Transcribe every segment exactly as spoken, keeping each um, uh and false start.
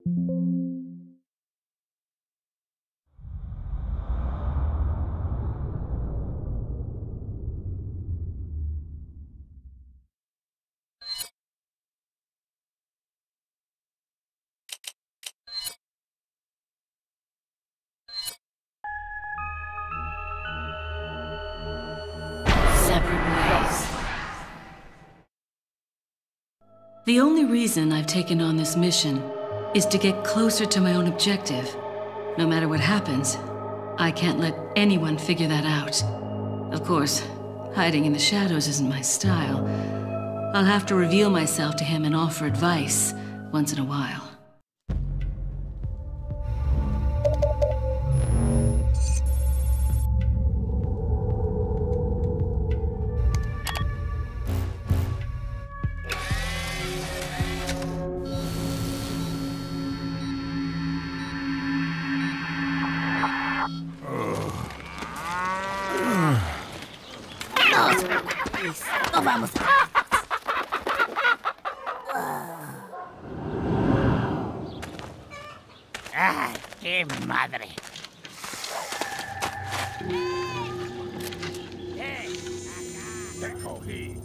The only reason I've taken on this mission is to get closer to my own objective. No matter what happens, I can't let anyone figure that out. Of course, hiding in the shadows isn't my style. I'll have to reveal myself to him and offer advice once in a while. No vamos. ¡Ay, qué madre! ¡Hey! ¡Acá! ¡Te cogí!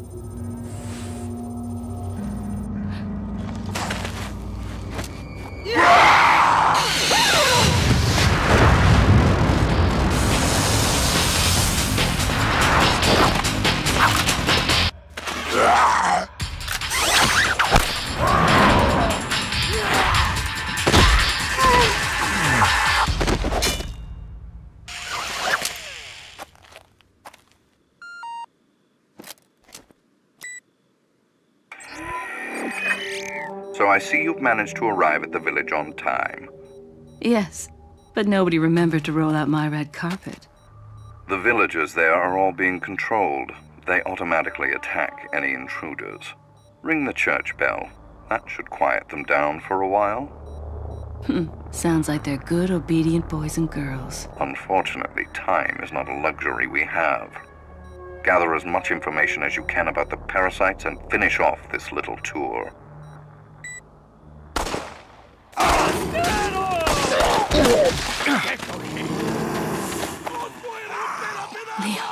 So I see you've managed to arrive at the village on time. Yes, but nobody remembered to roll out my red carpet. The villagers there are all being controlled. They automatically attack any intruders. Ring the church bell. That should quiet them down for a while. Hmm, sounds like they're good, obedient boys and girls. Unfortunately, time is not a luxury we have. Gather as much information as you can about the parasites and finish off this little tour. Leo.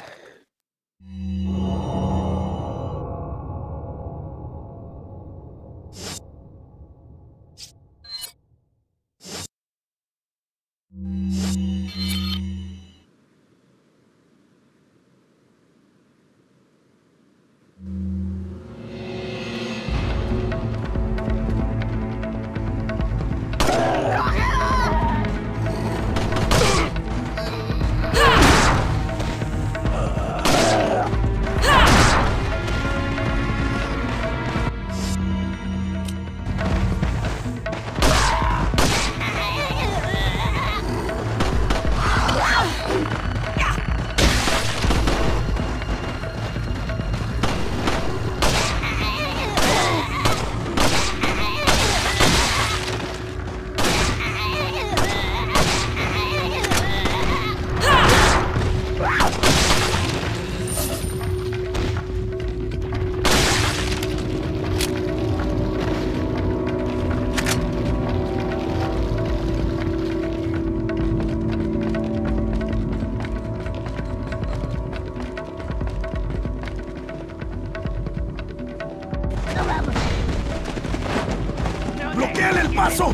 ¡Bloquéale el paso!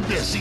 imbécil!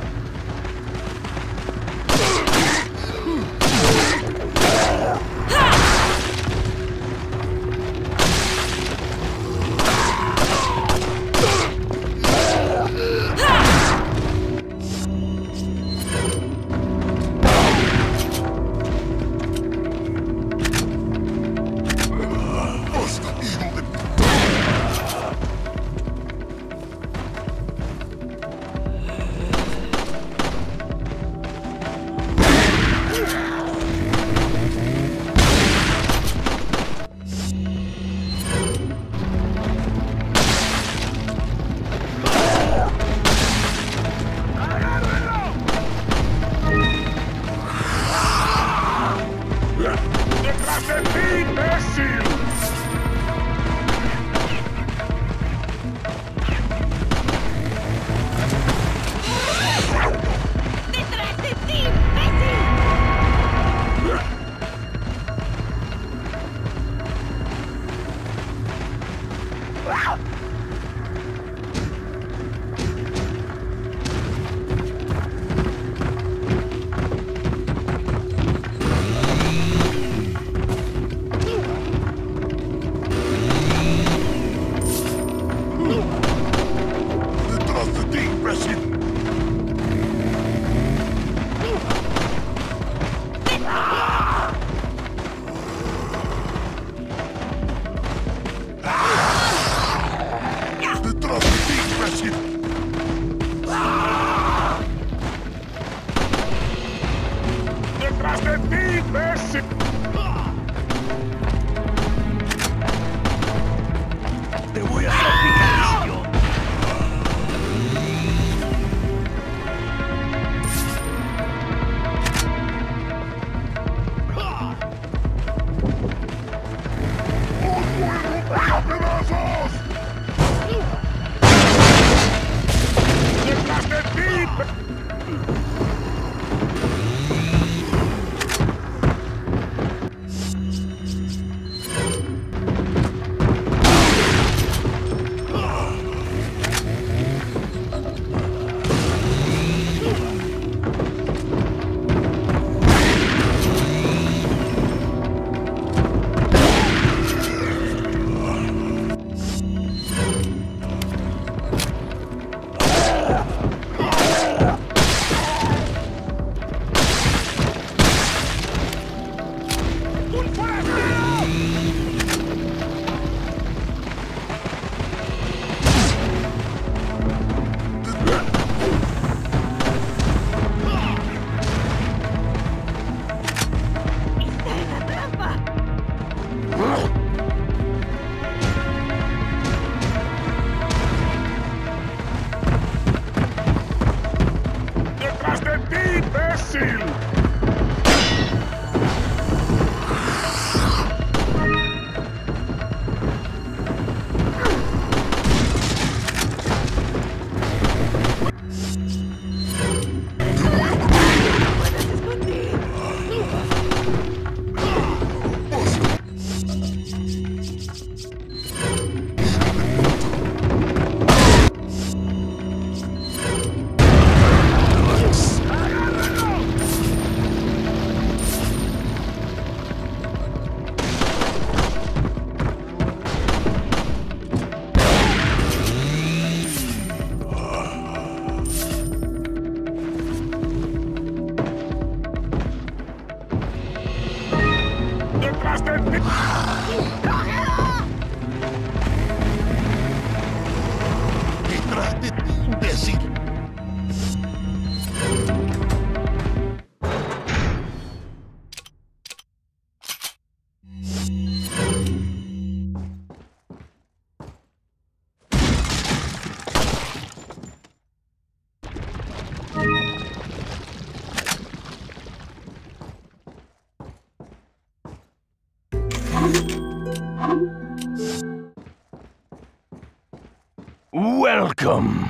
Welcome.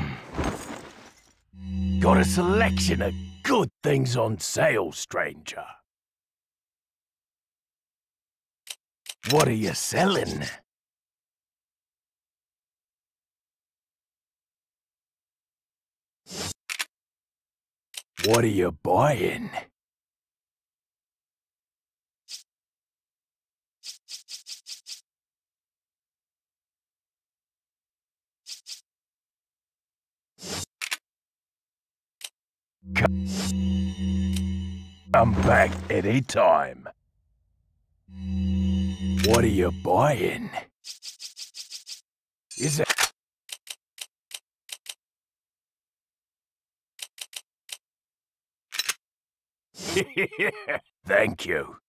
Got a selection of good things on sale, stranger. What are you selling? What are you buying? Come back anytime. What are you buying? Is it? Thank you.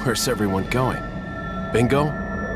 Where's everyone going? Bingo?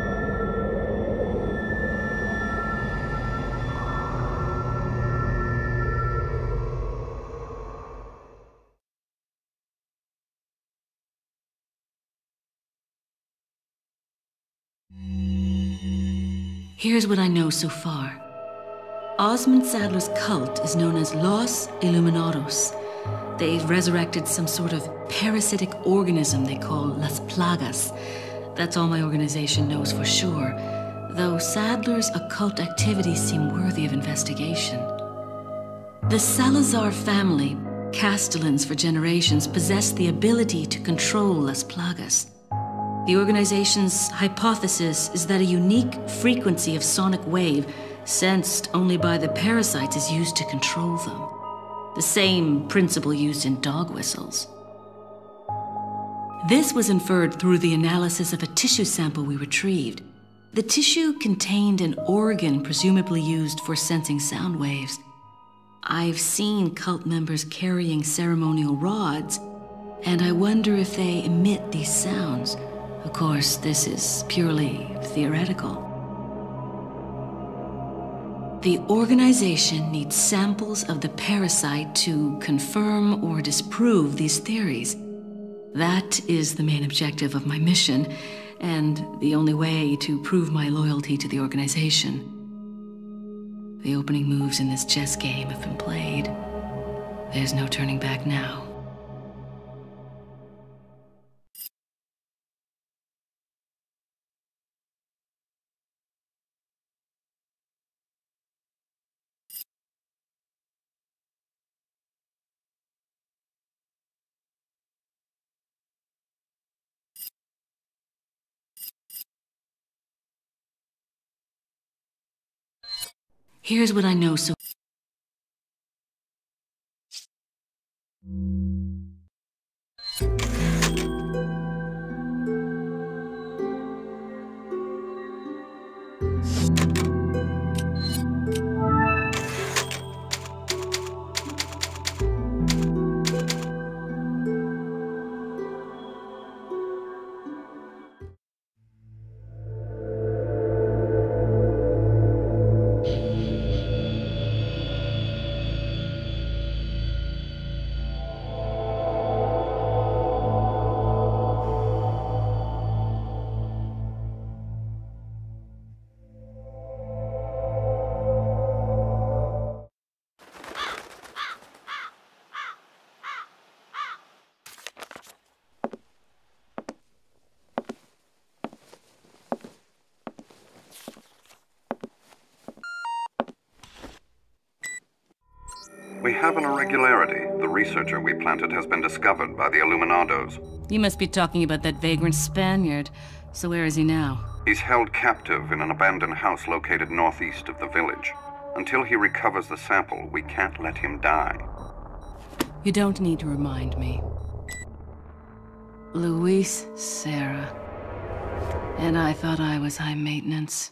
Here's what I know so far. Osmond Sadler's cult is known as Los Illuminados. They've resurrected some sort of parasitic organism they call Las Plagas. That's all my organization knows for sure, though Sadler's occult activities seem worthy of investigation. The Salazar family, Castellans for generations, possessed the ability to control Las Plagas. The organization's hypothesis is that a unique frequency of sonic wave, sensed only by the parasites, is used to control them. The same principle used in dog whistles. This was inferred through the analysis of a tissue sample we retrieved. The tissue contained an organ presumably used for sensing sound waves. I've seen cult members carrying ceremonial rods, and I wonder if they emit these sounds. Of course, this is purely theoretical. The organization needs samples of the parasite to confirm or disprove these theories. That is the main objective of my mission, and the only way to prove my loyalty to the organization. The opening moves in this chess game have been played. There's no turning back now. Here's what I know so... We have an irregularity. The researcher we planted has been discovered by the Illuminados. You must be talking about that vagrant Spaniard. So where is he now? He's held captive in an abandoned house located northeast of the village. Until he recovers the sample, we can't let him die. You don't need to remind me. Luis Serra. And I thought I was high maintenance.